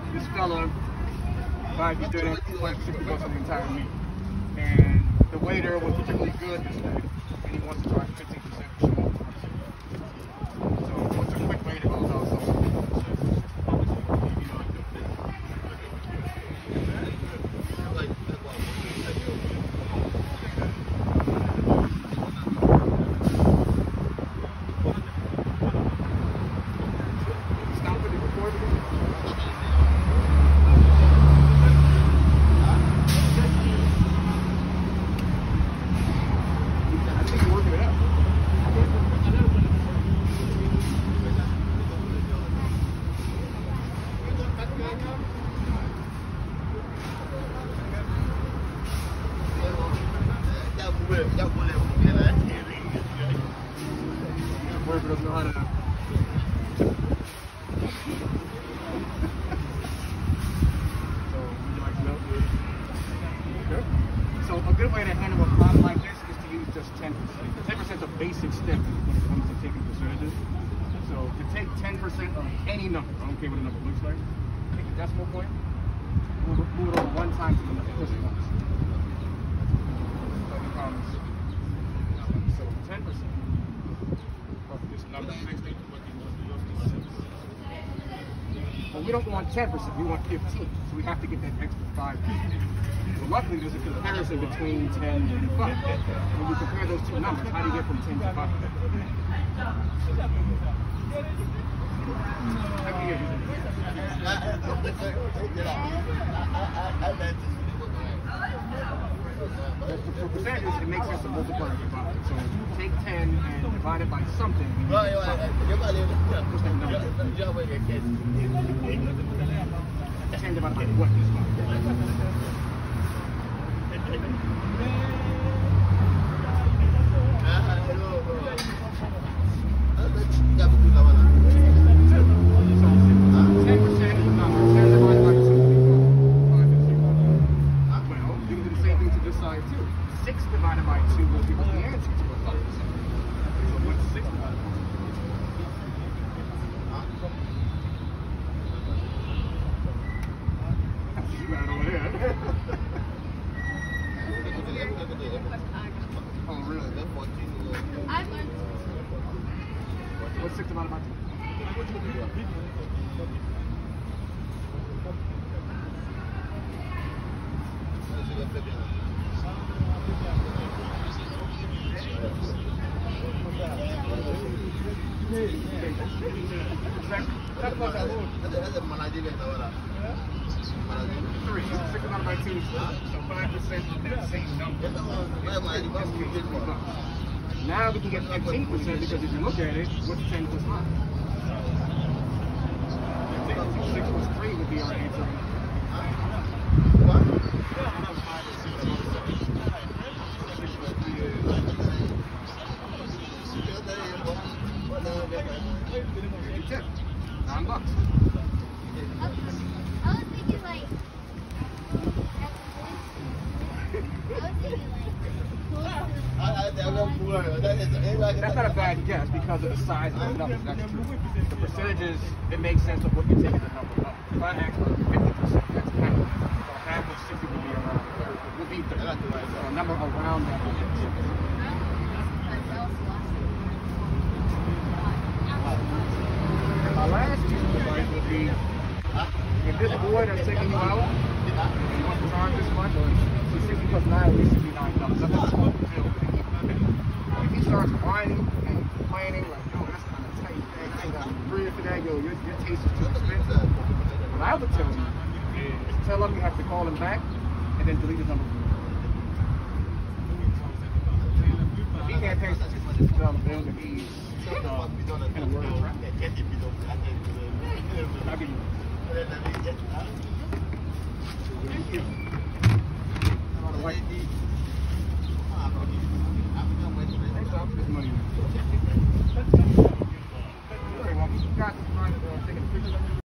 this fella buys me dinner, like $60 on the entire meal. And the waiter was particularly good this day, and he wants to charge 15% for showing up. So it's a quick way to close out something. So a good way to handle a problem like this is to use just 10%. 10% is a basic step when it comes to taking percentages. So to take 10% of any number, I don't care what the number looks like, take a decimal point, move it over one time to the left, just once. So it becomes, so 10% of this number, 60. But we don't want 10%, we want 15. So we have to get that extra 5%. So luckily there's a comparison between 10 and 5. When you compare those two numbers, how do you get from 10 to 5? For percentages, it makes sense to multiply and divide. So take 10 and divide it by something. What's that number? 10 divided by what is 5? What's 6 divided by 2? 3. 6 divided by 2 is 4. So 5% of that same number. Now we can get 15% because if you look at it, what's 10 plus 5? 6 plus 3 would be our answer. Tip. $9. I was thinking like. That's not a bad guess because of the size of the numbers. That's true. The percentages, it makes sense of what you're taking the number up. If I ask for 50%, that's half. So half of 60 would be around 30. Would be 30. So a number around that would be 60. And my last piece of advice would be, if this boy that's taking you out, and you want to charge this much, so 60 plus 9 would be $69. That's what it's to feel. If he starts whining and complaining, like, yo, that's kind of tight, man, I ain't got bread for that, yo, your taste is too expensive. What I would tell you is tell him you have to call him back and then delete his number. If he can't pay $60 bills and he's in a world trap, I mean,